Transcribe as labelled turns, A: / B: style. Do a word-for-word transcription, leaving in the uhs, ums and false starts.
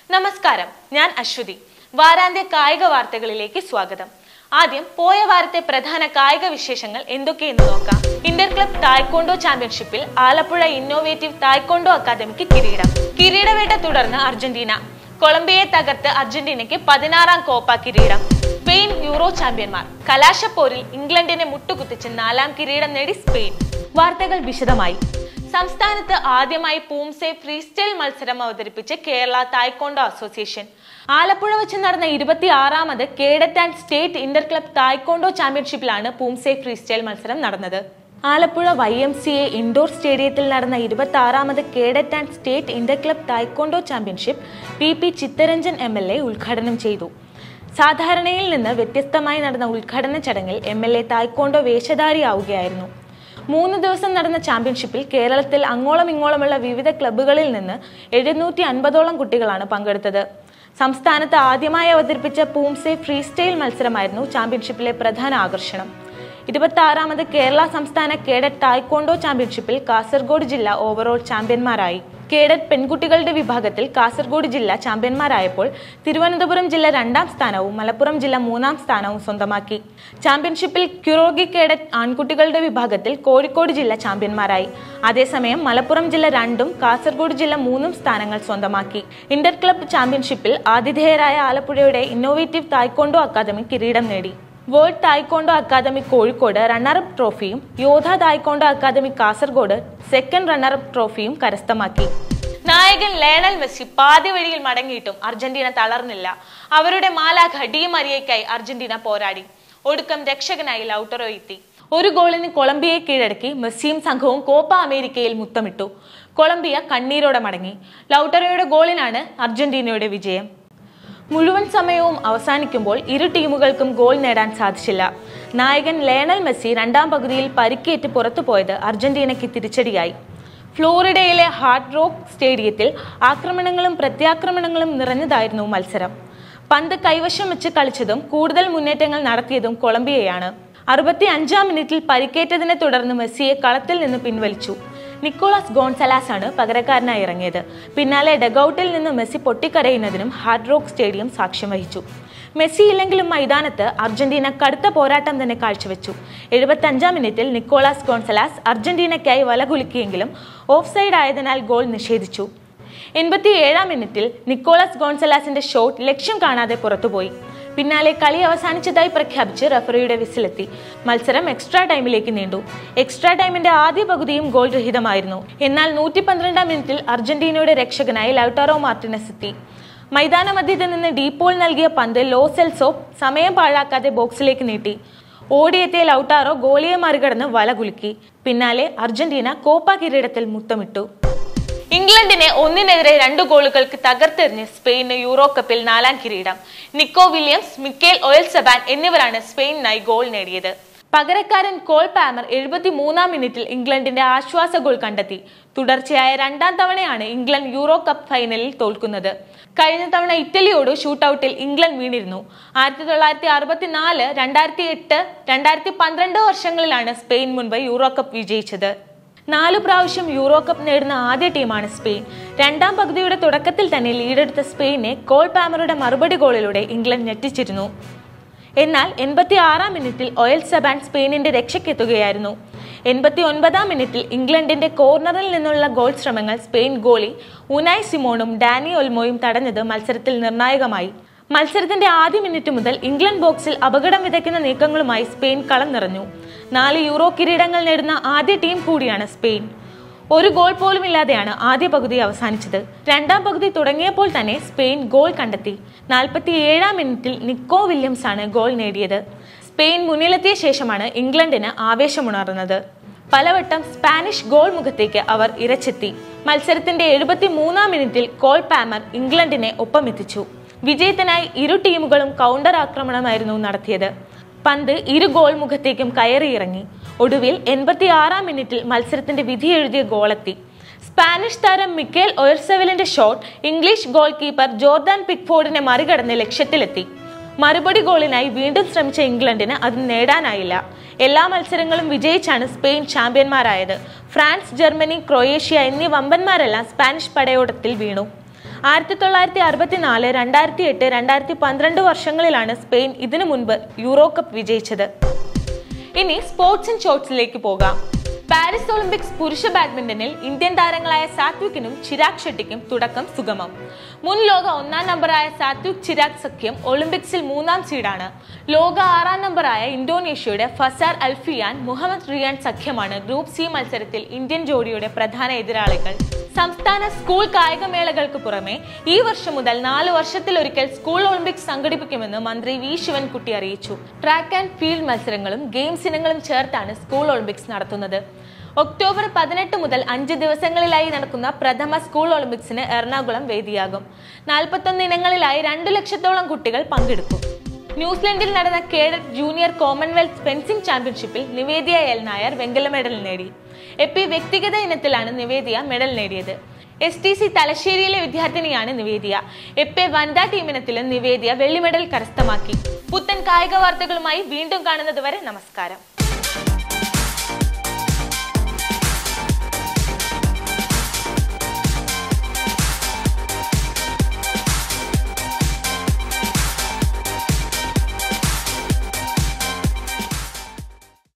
A: നമസ്കാരം, ഞാൻ അശ്വതി. വാരാന്ത്യ കായിക വാർത്തകളിലേക്ക് സ്വാഗതം. ആദ്യം പോയ വാരത്തെ പ്രധാന കായിക വിശേഷങ്ങൾ എന്തൊക്കെയെന്ന് നോക്കാം. ഇന്റർ ക്ലബ് തായ്ക്കൊണ്ടോ ചാമ്പ്യൻഷിപ്പിൽ ആലപ്പുഴ ഇന്നോവേറ്റീവ് തായ്ക്കൊണ്ടോ അക്കാദമിക്ക് കിരീടം. കിരീടവേട്ട തുടർന്ന് അർജന്റീന. കൊളംബിയയെ തകർത്ത് അർജന്റീനയ്ക്ക് പതിനാറാം കോപ്പ കിരീടം. Spain euro ചാമ്പ്യന്മാർ. കലാശപ്പോരിൽ ഇംഗ്ലണ്ടിനെ മുട്ടുകുത്തിച്ച് നാലാം കിരീടം നേടി സ്പെയിൻ. വാർത്തകൾ വിശദമായി. സംസ്ഥാനത്ത് ആദ്യമായി പൂംസെ ഫ്രീ സ്റ്റൈൽ മത്സരം അവതരിപ്പിച്ച് കേരള തായ്ക്കൊണ്ടോ അസോസിയേഷൻ. ആലപ്പുഴ വെച്ച് നടന്ന ഇരുപത്തി ആറാമത് cadet and state inter club taekwondo ചാമ്പ്യൻഷിപ്പിലാണ് പൂംസെ ഫ്രീ സ്റ്റൈൽ മത്സരം നടന്നത്. Alappuzha Y M C A indoor സ്റ്റേഡിയത്തിൽ നടന്ന ഇരുപത്തി ആറാമത് cadet and state inter club taekwondo championship P P Chitharanjan M L A ഉദ്ഘാടനം ചെയ്തു. സാധാരണയിൽ നിന്ന് വ്യത്യസ്തമായി നടന്ന ഉദ്ഘാടന ചടങ്ങിൽ എം എൽ എ തായ്ക്കൊണ്ടോ വേഷധാരിയാവുകയായിരുന്നു. മൂന്ന് ദിവസം നടന്ന ചാമ്പ്യൻഷിപ്പിൽ കേരളത്തിൽ അങ്ങോളം ഇങ്ങോളമുള്ള വിവിധ ക്ലബ്ബുകളിൽ നിന്ന് എഴുന്നൂറ്റി അൻപതോളം കുട്ടികളാണ് പങ്കെടുത്തത്. സംസ്ഥാനത്ത് ആദ്യമായി അവതരിപ്പിച്ച പൂംസെ ഫ്രീ സ്റ്റൈൽ മത്സരമായിരുന്നു ചാമ്പ്യൻഷിപ്പിലെ പ്രധാന ആകർഷണം. ഇരുപത്തി ആറാമത് കേരള സംസ്ഥാന കേഡറ്റ് തായ്ക്കൊണ്ടോ ചാമ്പ്യൻഷിപ്പിൽ കാസർഗോഡ് ജില്ല ഓവറോൾ ചാമ്പ്യന്മാരായി. കേഡറ്റ് പെൺകുട്ടികളുടെ വിഭാഗത്തിൽ കാസർഗോഡ് ജില്ല ചാമ്പ്യന്മാരായപ്പോൾ തിരുവനന്തപുരം ജില്ല രണ്ടാം സ്ഥാനവും മലപ്പുറം ജില്ല മൂന്നാം സ്ഥാനവും സ്വന്തമാക്കി. ചാമ്പ്യൻഷിപ്പിൽ ക്യൂറോഗി കേഡറ്റ് ആൺകുട്ടികളുടെ വിഭാഗത്തിൽ കോഴിക്കോട് ജില്ല ചാമ്പ്യന്മാരായി. അതേസമയം മലപ്പുറം ജില്ല രണ്ടും കാസർഗോഡ് ജില്ല മൂന്നും സ്ഥാനങ്ങൾ സ്വന്തമാക്കി. ഇന്റർ ക്ലബ് ചാമ്പ്യൻഷിപ്പിൽ ആതിഥേയരായ ആലപ്പുഴയുടെ ഇന്നോവേറ്റീവ് തായ്ക്കൊണ്ടോ അക്കാദമി കിരീടം നേടി. World taekwondo academy Kozhikode runner up ട്രോഫിയും Yodha taekwondo academy Kasaragod second runner up ട്രോഫിയും കരസ്ഥമാക്കി. നായകൻ ലയണൽ മെസ്സി പാതി വഴിയിൽ മടങ്ങിയിട്ടും അർജന്റീന തളർന്നില്ല. അവരുടെ മാലാഖ ഡി മരിയയ്ക്കായി അർജന്റീന പോരാടി. ഒടുക്കം രക്ഷകനായി ലൗട്ടറോ എത്തി. ഒരു ഗോളിന് കൊളംബിയയെ കീഴടക്കി മെസ്സിയും സംഘവും കോപ്പ അമേരിക്കയിൽ മുത്തമിട്ടു. കൊളംബിയ കണ്ണീരോടെ മടങ്ങി. ലൗട്ടറോയുടെ ഗോളിനാണ് അർജന്റീനയുടെ വിജയം. മുഴുവൻ സമയവും അവസാനിക്കുമ്പോൾ ഇരു ടീമുകൾക്കും ഗോൾ നേടാൻ സാധിച്ചില്ല. നായകൻ ലയണൽ മെസ്സി രണ്ടാം പകുതിയിൽ പരിക്കേറ്റ് പുറത്തുപോയത് അർജന്റീനയ്ക്ക് തിരിച്ചടിയായി. ഫ്ലോറിഡയിലെ ഹാർഡ് റോക്ക് സ്റ്റേഡിയത്തിൽ ആക്രമണങ്ങളും പ്രത്യാക്രമണങ്ങളും നിറഞ്ഞതായിരുന്നു മത്സരം. പന്ത് കൈവശം വെച്ച് കളിച്ചതും കൂടുതൽ മുന്നേറ്റങ്ങൾ നടത്തിയതും കൊളംബിയയാണ്. അറുപത്തി അഞ്ചാം മിനിറ്റിൽ പരിക്കേറ്റതിനെ തുടർന്ന് മെസ്സിയെ കളത്തിൽ നിന്ന് പിൻവലിച്ചു. നിക്കോളാസ് ഗോൺസലാസ് ആണ് പകരക്കാരനായി ഇറങ്ങിയത്. പിന്നാലെ ഡഗൌട്ടിൽ നിന്ന് മെസ്സി പൊട്ടിക്കരയുന്നതിനും ഹാർഡ് റോക്ക് സ്റ്റേഡിയം സാക്ഷ്യം വഹിച്ചു. മെസ്സി ഇല്ലെങ്കിലും മൈതാനത്ത് അർജന്റീന കടുത്ത പോരാട്ടം തന്നെ കാഴ്ചവെച്ചു. എഴുപത്തി അഞ്ചാം മിനിറ്റിൽ നിക്കോളാസ് ഗോൺസലാസ് അർജന്റീനയ്ക്കായി വലകുലുക്കിയെങ്കിലും ഓഫ് സൈഡ് ആയതിനാൽ ഗോൾ നിഷേധിച്ചു. എൺപത്തി ഏഴാം മിനിറ്റിൽ നിക്കോളാസ് ഗോൺസലാസിന്റെ ഷോട്ട് ലക്ഷ്യം കാണാതെ പുറത്തുപോയി. പിന്നാലെ കളി അവസാനിച്ചതായി പ്രഖ്യാപിച്ച് റഫറിയുടെ വിസിലെത്തി. മത്സരം എക്സ്ട്രാ ടൈമിലേക്ക് നീണ്ടു. എക്സ്ട്രാ ടൈമിന്റെ ആദ്യ പകുതിയും ഗോൾ രഹിതമായിരുന്നു. എന്നാൽ നൂറ്റി പന്ത്രണ്ടാം മിനിറ്റിൽ അർജന്റീനയുടെ രക്ഷകനായി ലൗട്ടാറോ മാർട്ടിനസ് എത്തി. മൈതാന മധ്യത്തിൽ നിന്ന് ഡീപോൾ നൽകിയ പന്ത് ലോ സെൽസോ സമയം പാഴാക്കാതെ ബോക്സിലേക്ക് നീട്ടി. ഓടിയെത്തിയ ലൗട്ടാറോ ഗോളിയെ മറികടന്ന് വല കുലുക്കി. പിന്നാലെ അർജന്റീന കോപ്പ കിരീടത്തിൽ മുത്തമിട്ടു. ഇംഗ്ലണ്ടിനെ ഒന്നിനെതിരെ രണ്ട് ഗോളുകൾക്ക് തകർത്തെറിഞ്ഞ് സ്പെയിന് യൂറോ കപ്പിൽ നാലാം കിരീടം. നിക്കോ വില്യംസ്, മിക്കേൽ ഒയൽസബാൻ എന്നിവരാണ് സ്പെയിനിനായി ഗോൾ നേടിയത്. പകരക്കാരൻ കോൾ പാമർ എഴുപത്തി മൂന്നാം മിനിറ്റിൽ ഇംഗ്ലണ്ടിന്റെ ആശ്വാസ ഗോൾ കണ്ടെത്തി. തുടർച്ചയായ രണ്ടാം തവണയാണ് ഇംഗ്ലണ്ട് യൂറോ കപ്പ് ഫൈനലിൽ തോൽക്കുന്നത്. കഴിഞ്ഞ തവണ ഇറ്റലിയോട് ഷൂട്ടൌട്ടിൽ ഇംഗ്ലണ്ട് വീണിരുന്നു. ആയിരത്തി തൊള്ളായിരത്തി അറുപത്തിനാല് രണ്ടായിരത്തി എട്ട് രണ്ടായിരത്തി പന്ത്രണ്ട് വർഷങ്ങളിലാണ് സ്പെയിൻ മുൻപ് യൂറോ കപ്പ് വിജയിച്ചത്. നാലു പ്രാവശ്യം യൂറോ കപ്പ് നേടുന്ന ആദ്യ ടീമാണ് സ്പെയിൻ. രണ്ടാം പകുതിയുടെ തുടക്കത്തിൽ തന്നെ ലീഡെടുത്ത സ്പെയിനെ കോൾ പാമറുടെ മറുപടി ഗോളിലൂടെ ഇംഗ്ലണ്ട് ഞെട്ടിച്ചിരുന്നു. എന്നാൽ എൺപത്തി ആറാം മിനിറ്റിൽ ഒയൽസബാൻ സ്പെയിനിന്റെ രക്ഷയ്ക്കെത്തുകയായിരുന്നു. എൺപത്തി ഒൻപതാം മിനിറ്റിൽ ഇംഗ്ലണ്ടിന്റെ കോർണറിൽ നിന്നുള്ള ഗോൾ ശ്രമങ്ങൾ സ്പെയിൻ ഗോളി ഉനായ് സിമോണും ഡാനി ഒൽമോയും തടഞ്ഞത് മത്സരത്തിൽ നിർണായകമായി. മത്സരത്തിന്റെ ആദ്യ മിനിറ്റ് മുതൽ ഇംഗ്ലണ്ട് ബോക്സിൽ അപകടം വിതയ്ക്കുന്ന നീക്കങ്ങളുമായി സ്പെയിൻ കളം നിറഞ്ഞു. നാല് യൂറോ കിരീടങ്ങൾ നേടുന്ന ആദ്യ ടീം കൂടിയാണ് സ്പെയിൻ. ഒരു ഗോൾ പോലും ഇല്ലാതെയാണ് ആദ്യ പകുതി അവസാനിച്ചത്. രണ്ടാം പകുതി തുടങ്ങിയപ്പോൾ തന്നെ സ്പെയിൻ ഗോൾ കണ്ടെത്തി. നാൽപ്പത്തി ഏഴാം മിനിറ്റിൽ നിക്കോ വില്യംസ് ആണ് ഗോൾ നേടിയത്. സ്പെയിൻ മുന്നിലെത്തിയ ശേഷമാണ് ഇംഗ്ലണ്ടിന് ആവേശമുണർന്നത്. പലവട്ടം സ്പാനിഷ് ഗോൾ മുഖത്തേക്ക് അവർ ഇരച്ചെത്തി. മത്സരത്തിന്റെ എഴുപത്തി മൂന്നാം മിനിറ്റിൽ കോൾ പാമർ ഇംഗ്ലണ്ടിനെ ഒപ്പമെത്തിച്ചു. വിജയത്തിനായി ഇരു ടീമുകളും കൗണ്ടർ ആക്രമണമായിരുന്നു നടത്തിയത്. പന്ത് ഇരു ഗോൾ മുഖത്തേക്കും കയറിയിറങ്ങി. ഒടുവിൽ എൺപത്തി ആറാം മിനിറ്റിൽ മത്സരത്തിന്റെ വിധി എഴുതിയ ഗോളെത്തി. സ്പാനിഷ് താരം മിക്കേൽ ഒയർസെവലിന്റെ shot English goalkeeper Jordan പിക്ഫോർഡിനെ മറികടന്ന് ലക്ഷ്യത്തിലെത്തി. മറുപടി ഗോളിനായി വീണ്ടും ശ്രമിച്ച ഇംഗ്ലണ്ടിന് അത് നേടാനായില്ല. എല്ലാ മത്സരങ്ങളും വിജയിച്ചാണ് സ്പെയിൻ ചാമ്പ്യന്മാരായത്. ഫ്രാൻസ്, ജർമ്മനി, ക്രൊയേഷ്യ എന്നീ വമ്പന്മാരെല്ലാം സ്പാനിഷ് പടയോട്ടത്തിൽ വീണു. ആയിരത്തി തൊള്ളായിരത്തി അറുപത്തിനാല് രണ്ടായിരത്തി എട്ട് രണ്ടായിരത്തി പന്ത്രണ്ട് വർഷങ്ങളിലാണ് സ്പെയിൻ ഇതിനു മുൻപ് യൂറോ കപ്പ് വിജയിച്ചത്. ഇനി സ്പോർട്സ് ആൻഡ് ഷോർട്സിലേക്ക് പോകാം. പാരീസ് ഒളിമ്പിക്സ് പുരുഷ ബാഡ്മിന്റണിൽ ഇന്ത്യൻ താരങ്ങളായ സാത്വിക്കിനും ചിരാഗ് ഷെട്ടിക്കും തുടക്കം സുഗമം. മുൻ ലോക ഒന്നാം നമ്പറായ സാത്വിക് ചിരാഗ് സഖ്യം ഒളിമ്പിക്സിൽ മൂന്നാം സീഡാണ്. ലോക ആറാം നമ്പറായ ഇന്തോനേഷ്യയുടെ ഫസാർ അൽഫിയാൻ മുഹമ്മദ് റിയാൻ സഖ്യമാണ് ഗ്രൂപ്പ് സി മത്സരത്തിൽ ഇന്ത്യൻ ജോഡിയുടെ പ്രധാന എതിരാളികൾ. സംസ്ഥാന സ്കൂൾ കായികമേളകൾക്ക് പുറമെ ഈ വർഷം മുതൽ നാല് വർഷത്തിലൊരിക്കൽ സ്കൂൾ ഒളിമ്പിക്സ് സംഘടിപ്പിക്കുമെന്ന് മന്ത്രി വി ശിവൻകുട്ടി അറിയിച്ചു. ട്രാക്ക് ആൻഡ് ഫീൽഡ് മത്സരങ്ങളും ഗെയിംസ് ഇനങ്ങളും ചേർത്താണ് സ്കൂൾ ഒളിമ്പിക്സ് നടത്തുന്നത്. ഒക്ടോബർ പതിനെട്ട് മുതൽ അഞ്ച് ദിവസങ്ങളിലായി നടക്കുന്ന പ്രഥമ സ്കൂൾ ഒളിമ്പിക്സിന് എറണാകുളം വേദിയാകും. നാൽപ്പത്തൊന്ന് ഇനങ്ങളിലായി രണ്ടു ലക്ഷത്തോളം കുട്ടികൾ പങ്കെടുക്കും. ന്യൂസിലൻഡിൽ നടന്ന കേഡറ്റ് ജൂനിയർ കോമൺവെൽത്ത് ഫെൻസിംഗ് ചാമ്പ്യൻഷിപ്പിൽ നിവേദിയ എൽ നായർ വെങ്കല മെഡൽ നേടി. എപ്പി വ്യക്തിഗത ഇനത്തിലാണ് നിവേദിയ മെഡൽ നേടിയത്. എസ് ടി സി തലശ്ശേരിയിലെ വിദ്യാർത്ഥിനിയാണ് നിവേദിയ. എപ്പെ വനിതാ ടീമിനത്തിലും നിവേദിയ വെള്ളി മെഡൽ കരസ്ഥമാക്കി. പുത്തൻ കായിക വാർത്തകളുമായി വീണ്ടും കാണുന്നത് വരെ നമസ്കാരം.